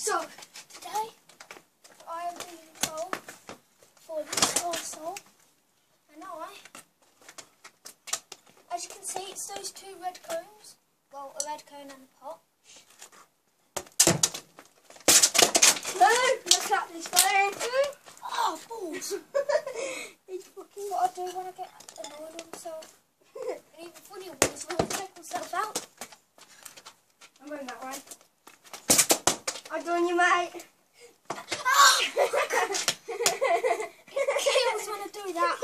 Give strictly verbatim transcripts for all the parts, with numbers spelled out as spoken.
So, today I am being told for this arsehole, and I, as you can see, it's those two red cones. Well, a red cone and a pot. No, look at this phone. Oh, balls! It's fucking What I do when I get annoyed with myself. And even funnier ones when I take myself out. I'm going that way. I've done you, mate. Kills when I do that.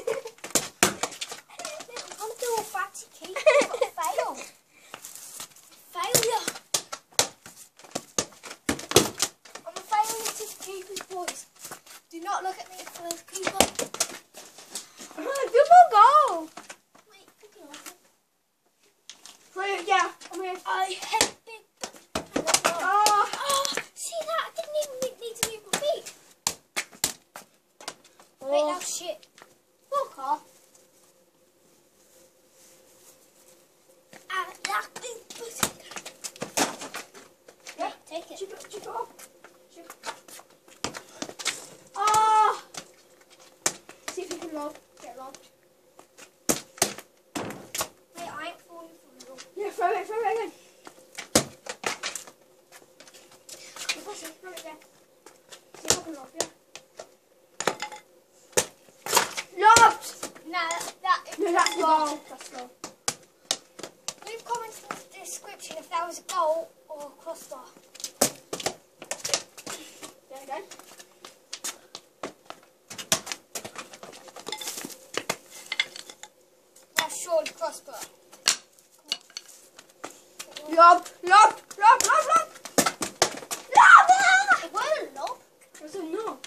I'm doing a fancy key, but I failed. Failure. I'm a failure to the keepers, boys. Do not look at me for the keeper. Double goal. Wait, fucking off. Right, yeah, I'm here. I hate big. Oh. Oh, see that? I didn't even need to move my feet. Oh. Wait, that's shit. Fuck off. I like big pussy. Yeah, take it. Chip it, chip it off. Chip. Oh. See if you can lob. Get lobbed. Wait, I ain't falling for real. Yeah, throw it, throw it again. Push it, throw it again. See if I can lob, yeah. Lobbed! Nah, that, that No, that's goal. That's goal. leave comments in the description if that was a goal or a crossbar. There again. That's surely crossbar. Lob, lob, lob, lob, lob. Lob! It wasn't a lob. I said no.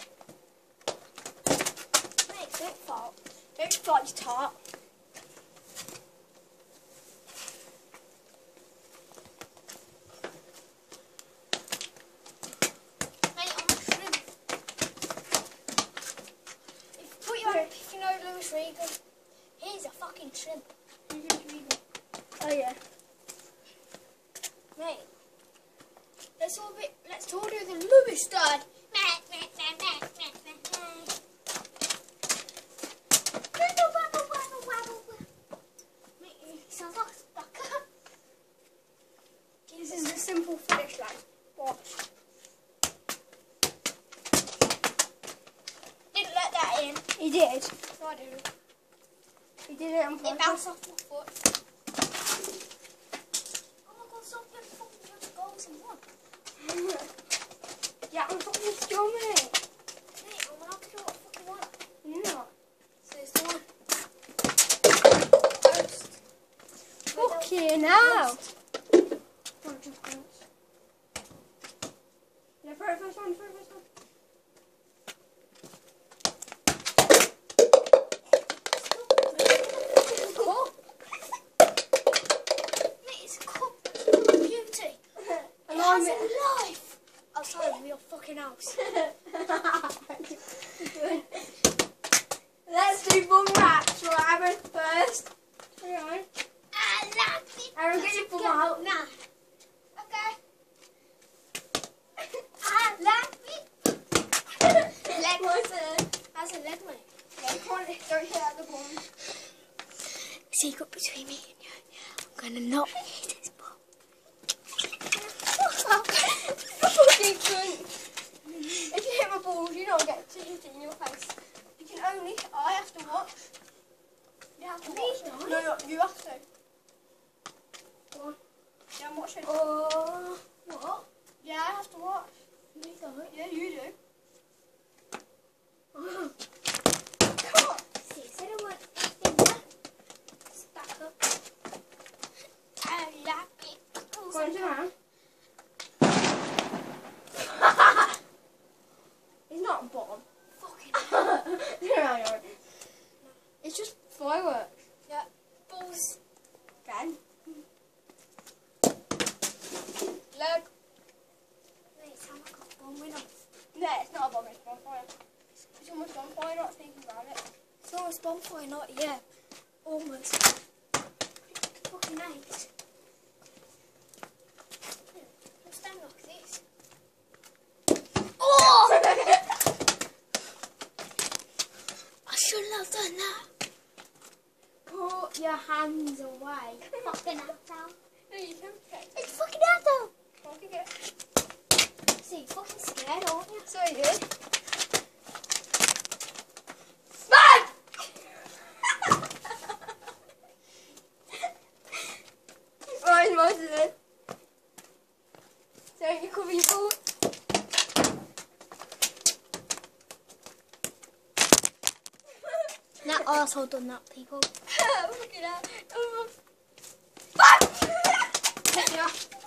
Mate, don't fall. It's fudge tart. Mate, I'm a shrimp. If you put your hand picking out Lewis Regan, he's a fucking shrimp. Oh yeah. Mate, let's all be, let's all do the Lewis stud. Mate, he sounds like a sucker. This is a simple finish line. Watch. Didn't let that in. He did. No, I didn't. He did it on It purpose. bounced off my foot. Oh my god, stop playing fucking with goals and one. Yeah, I'm fucking still, mate. Mate, I'm allowed to do what I fucking want. You're not. So it's the one. Post. Fucking hell. Oh, just once. Yeah, throw it first one, throw it first one. Cup. Mate, it's a cup. It's a beauty. It Alarm has it. a life outside of your fucking house. Let's do bum wraps for Aaron first. Alright. I like it. Aaron, get your bum out. Nah. Okay. I like it. Leg. What's it? How's a leg, mate? Yeah, come on, don't hit at the bum. Secret between me and you. I'm gonna not hit his bum. Fucking cunt. If you hit my balls, you don't get to hit it in your face. You can only, I have to watch. You have to Please watch. don't. No, no, you have to. Go on. Yeah, I'm watching. Oh, what? Yeah, I have to watch. Please don't. Yeah, you do. Oh. Come on. See, so I want finger. Stack up. I like it. Go on, turn around. It's not a bomb. Fucking Turn around, you're right. It's just fireworks. yeah. Balls. Again. Leg. Mate, it sounds like a bomb winner. No, it's not a bomb, it's bonfire. It's almost bonfire, not thinking about it. It's almost bonfire, not yeah. Almost. Fucking nice. Stand like this. So you did. Smack! Right, most of it. So you cover your ball. That arsehole done that, people. Look at that. Oh. Yeah.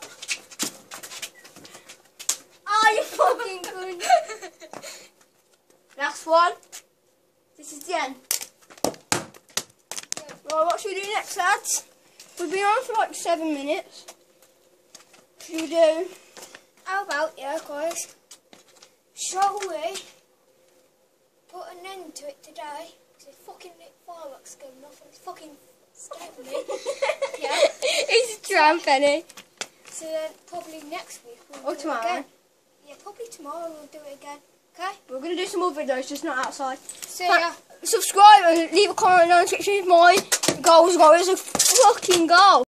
Oh, you fucking good. Last one. This is the end. Well, what should we do next, lads? We've been on for like seven minutes. Should we do? How about, yeah, guys, shall we put an end to it today? Because it's fucking lit fireworks going off and it's fucking scaring me. Yeah. It's a tram, Penny. So then probably next week we'll Or do tomorrow. it again. Yeah, probably tomorrow we'll do it again. Okay? We're going to do some more videos, just not outside. So yeah. Subscribe and leave a comment in the description if my goal is a fucking goal.